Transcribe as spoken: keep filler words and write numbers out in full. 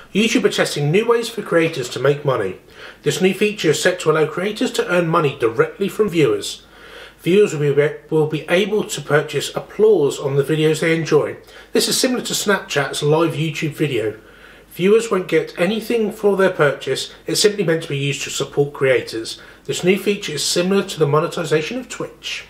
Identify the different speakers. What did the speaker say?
Speaker 1: YouTube are testing new ways for creators to make money. This new feature is set to allow creators to earn money directly from viewers. Viewers will be, will be able to purchase applause on the videos they enjoy. This is similar to Snapchat's live YouTube video. Viewers won't get anything for their purchase, it's simply meant to be used to support creators. This new feature is similar to the monetization of Twitch.